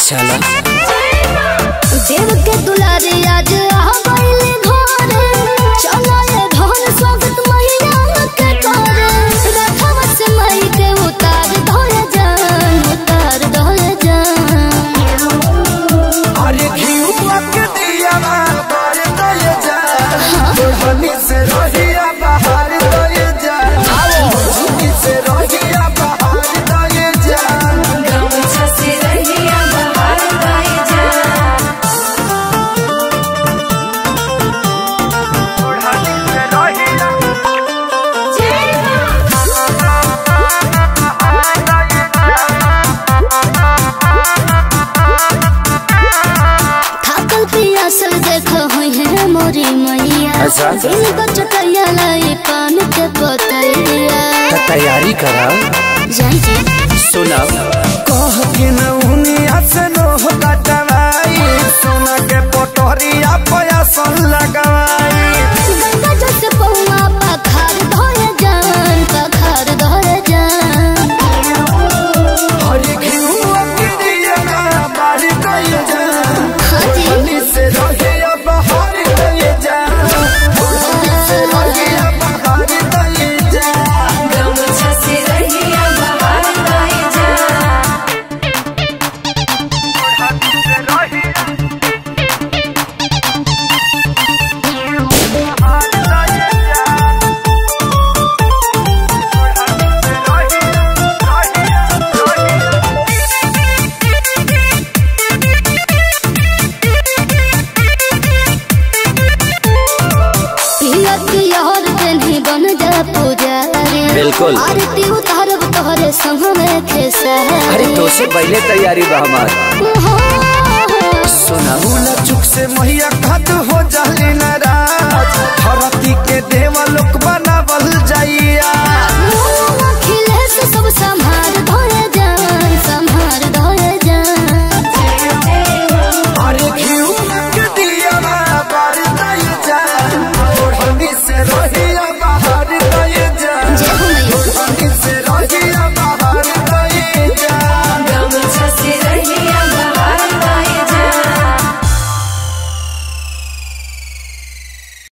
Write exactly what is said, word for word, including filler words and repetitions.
चला देव के दुलारे आज आ गइले घरे चला ये धन स्वागत मैया के करे रखवा से मई के उतार धोए जान उतार धोए जान अरे घिउआ के दिया बार दे जान दुल्हनी से रहिया बाहर दे जान दुल्हनी से रहिया बाहर दे जान गमछा से रहिया बाहर दे जान दुल्हनी से रहिया थाकल पियासल देखो होई है मोरी मैया अच्छा। दिल को चटैया लाई पान के पतैया तो तैयारी करा जाई जी सुना कह के नौनिया से नोह कटवाई सोना के पटोरिया पयासन लगवाई गंगा जल से पहुआ पखार धोए जान पखार धोए जान अरे घिउआ के दिया बार दे जान दुल्हनी से रहिया बाहर दे जान दुल्हनी से रहिया बाहर दे जान गमछा से रहिया बाहर दे जान पिया पिया हर दिन ही बन जा पुजारी बिल्कुल। आरती उतारब तोहरे संग में खेसारी अरे तो से पहले तैयारी बा हमार हो सुना भूल चुक से मैया खत हो जाली नाराज धरती के देवा लोक बनावल जाइया